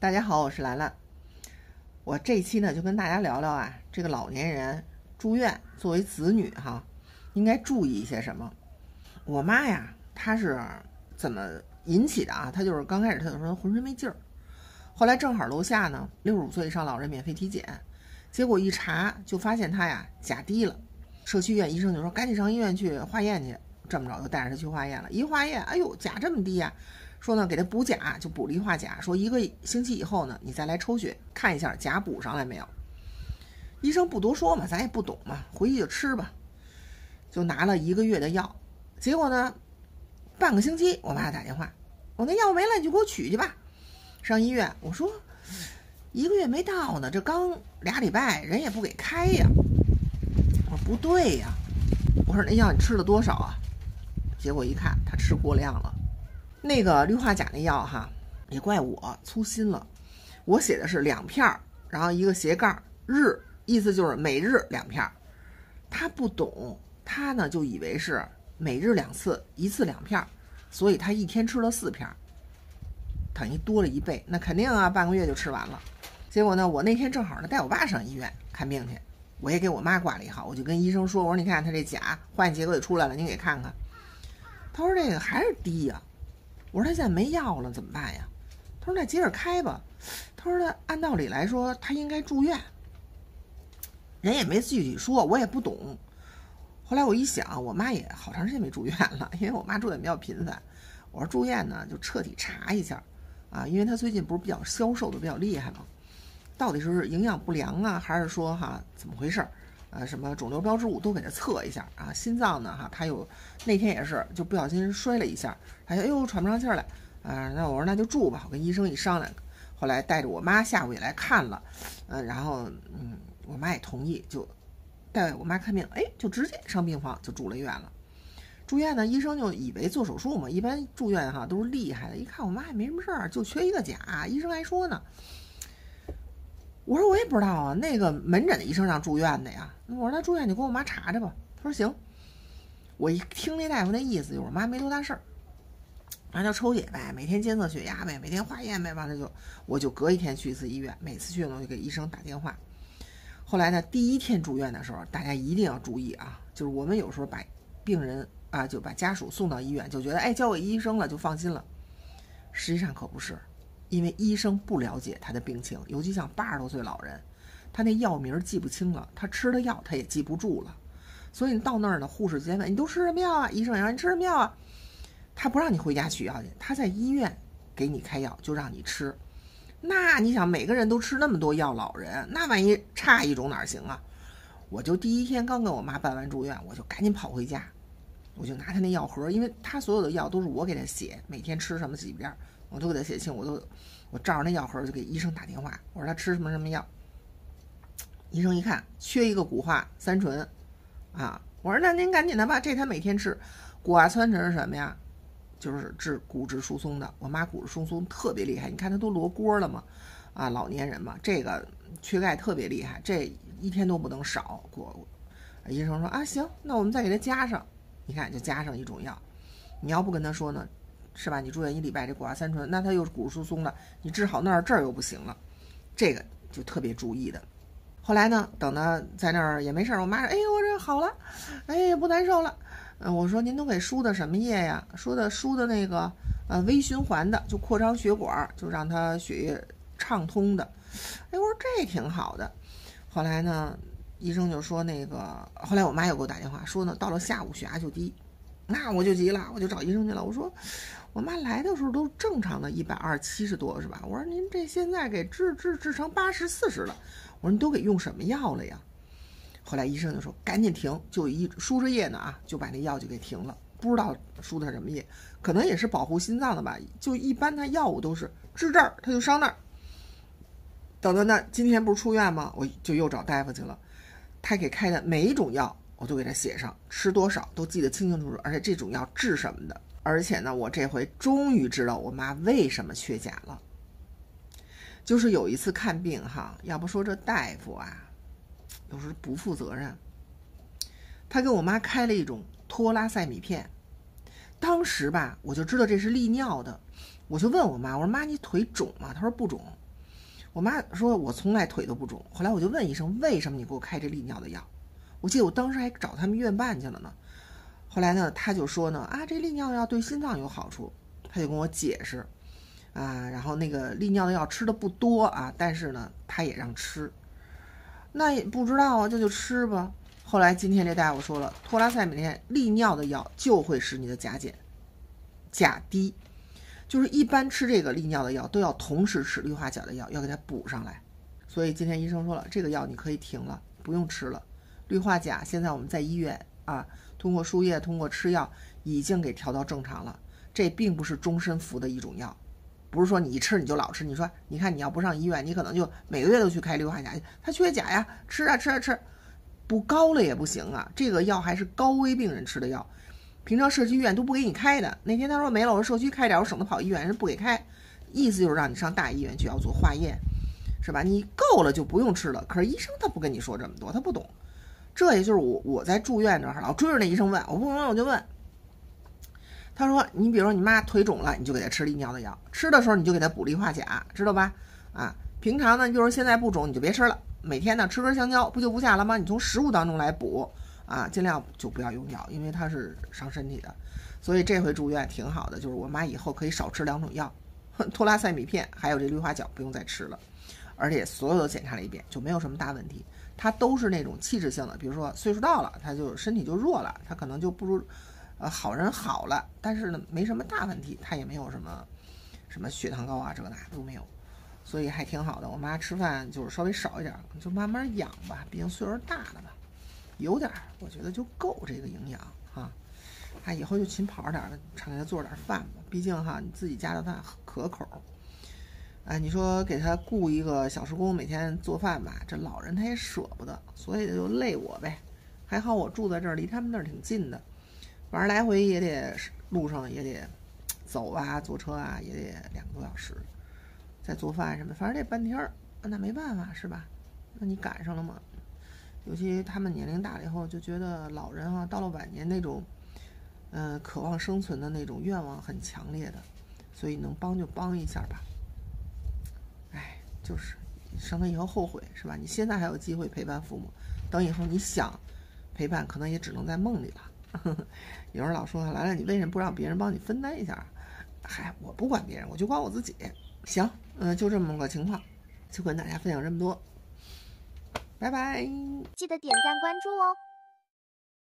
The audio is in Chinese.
大家好，我是兰兰。我这一期呢就跟大家聊聊啊，这个老年人住院作为子女应该注意一些什么。我妈呀，她是怎么引起的啊？她就是刚开始她就说浑身没劲儿，后来正好楼下呢65岁以上老人免费体检，结果一查就发现她呀钾低了。社区医院医生就说赶紧上医院去化验去，这么着就带着她去化验了。一化验，哎呦，钾这么低呀！说呢给他补钾，就补了一化钾，说1个星期以后呢你再来抽血看一下钾补上来没有。医生不多说嘛，咱也不懂嘛，回去就吃吧。就拿了1个月的药，结果呢半个星期我妈打电话，我那药没了你就给我取去吧。上医院我说1个月没到呢，这刚2礼拜人也不给开呀。我说不对呀，我说那药你吃了多少啊？结果一看他吃过量了。那个氯化钾那药也怪我粗心了，我写的是2片，然后一个斜杠日，意思就是每日2片。他不懂，他呢就以为是每日2次，1次2片，所以他一天吃了4片，等于多了1倍。那肯定啊，半个月就吃完了。结果呢，我那天正好呢带我爸上医院看病去，我也给我妈挂了1号，我就跟医生说，我说你看他这钾化验结果也出来了，您给看看。他说这个还是低呀。我说他现在没药了怎么办呀？他说那接着开吧。他说他按道理来说他应该住院，人也没具体说，我也不懂。后来我一想，我妈也好长时间没住院了，因为我妈住院比较频繁。我说住院呢就彻底查一下啊，因为她最近不是比较消瘦的比较厉害吗？到底是营养不良啊，还是说怎么回事？什么肿瘤标志物都给他测一下啊。心脏呢他有那天也是就不小心摔了一下，哎呦喘不上气来那我说那就住吧，我跟医生一商量，后来带着我妈下午也来看了，然后我妈也同意，就带我妈看病，就直接上病房就住了院了。住院呢，医生就以为做手术嘛，一般住院都是厉害的，一看我妈也没什么事儿，就缺1个钾，医生还说呢。我说我也不知道啊，那个门诊的医生让住院的呀。我说那住院你给我妈查查吧。他说行。我一听那大夫那意思就是我妈没多大事儿，然后就抽血呗，每天监测血压呗，每天化验呗，完了我就隔1天去1次医院，每次去呢我就给医生打电话。后来呢，第1天住院的时候，大家一定要注意啊，就是我们有时候把病人就把家属送到医院，就觉得交给医生了就放心了，实际上可不是。因为医生不了解他的病情，尤其像80多岁老人，他那药名记不清了，他吃的药他也记不住了，所以你到那儿呢，护士直接问你都吃什么药啊？医生也让你吃什么药啊？他不让你回家取药去，他在医院给你开药就让你吃。那你想每个人都吃那么多药，老人那万一差一种哪行啊？我就第1天刚跟我妈办完住院，我就赶紧跑回家，我就拿他那药盒，因为他所有的药都是我给他写，每天吃什么几片我都给他写清，我照着那药盒就给医生打电话，我说他吃什么什么药。医生一看缺1个骨化三醇我说那您赶紧的吧，这他每天吃。骨化三醇是什么呀？就是治骨质疏松的。我妈骨质疏松特别厉害，你看她都罗锅了嘛，老年人嘛，这个缺钙特别厉害，这1天都不能少。医生说行，那我们再给他加上，你看就加上1种药。你要不跟他说呢，是吧？你住院1礼拜，这骨化三醇，那他又是骨质疏松的，你治好那儿这儿又不行了，这个就特别注意的。后来呢，等到在那儿也没事，我妈说我这好了，不难受了。我说您都给输的什么液呀？输的那个微循环的，就扩张血管，就让他血液畅通的。我说这挺好的。后来呢，医生就说后来我妈又给我打电话说呢，到了下午血压就低。那我就急了，我就找医生去了。我说我妈来的时候都正常的120/70多是吧？我说您这现在给治成80/40了。我说你都给用什么药了呀？后来医生就说赶紧停，就输着液呢就把那药就给停了。不知道输的什么液，可能也是保护心脏的吧。就一般他药物都是治这儿他就伤那儿。等到那今天不是出院吗？我就又找大夫去了，他给开的每一种药我都给他写上，吃多少都记得清清楚楚，而且这种药治什么的。而且呢，我这回终于知道我妈为什么缺钾了。就是有一次看病要不说这大夫有时候不负责任，他给我妈开了一种托拉塞米片。当时吧我就知道这是利尿的，我就问我妈，我说妈你腿肿吗？她说不肿。 我妈说我从来腿都不肿，后来我就问医生，为什么你给我开这利尿的药？我记得我当时还找他们医院办去了呢。后来呢，他就说呢，啊，这利尿药对心脏有好处，他就跟我解释，啊，然后那个利尿的药吃的不多啊，但是呢，他也让吃，那也不知道啊，这就吃吧。后来今天这大夫说了，托拉塞美林利尿的药就会使你的钾减、钾低，就是一般吃这个利尿的药都要同时吃氯化钾的药，要给它补上来。所以今天医生说了，这个药你可以停了，不用吃了。氯化钾现在我们在医院啊，通过输液、通过吃药已经给调到正常了。这并不是终身服的一种药，不是说你一吃你就老吃。你说，你看你要不上医院，你可能就每个月都去开氯化钾，他缺钾呀，吃啊吃啊吃，不高了也不行啊。这个药还是高危病人吃的药，平常社区医院都不给你开的。那天他说没了，我说社区开点，我省得跑医院，人不给开，意思就是让你上大医院去要做化验，是吧？你够了就不用吃了。可是医生他不跟你说这么多，他不懂。这也就是我在住院这儿老追着那医生问，我不明白我就问。他说你比如说你妈腿肿了，你就给她吃利尿的药，吃的时候你就给她补氯化钾，知道吧？啊，平常呢，就是现在不肿你就别吃了，每天呢吃根香蕉不就不下了吗？你从食物当中来补啊，尽量就不要用药，因为它是伤身体的。所以这回住院挺好的，就是我妈以后可以少吃2种药，托拉塞米片还有这氯化钾不用再吃了，而且所有都检查了一遍，就没有什么大问题。他都是那种器质性的，比如说岁数到了，他就身体就弱了，他可能就不如好人好了，但是呢没什么大问题，他也没有什么血糖高啊，这个那都没有，所以还挺好的。我妈吃饭就是稍微少一点，就慢慢养吧，毕竟岁数大了嘛，有点我觉得就够这个营养哈。他以后就勤跑点了，常给他做点饭吧，毕竟哈你自己家的饭可口。哎，你说给他雇一个小时工每天做饭吧，这老人他也舍不得，所以就累我呗。还好我住在这儿，离他们那儿挺近的，反正来回也得路上也得走啊，坐车啊也得2个多小时，再做饭什么，反正得半天儿，那没办法是吧？那你赶上了嘛？尤其他们年龄大了以后，就觉得老人啊，到了晚年那种，渴望生存的那种愿望很强烈的，所以能帮就帮一下吧。就是省得以后后悔是吧？你现在还有机会陪伴父母，等以后你想陪伴，可能也只能在梦里了。有人老说来了，你为什么不让别人帮你分担一下？嗨，我不管别人，我就管我自己。行，就这么个情况，就跟大家分享这么多，拜拜。 记得点赞关注哦。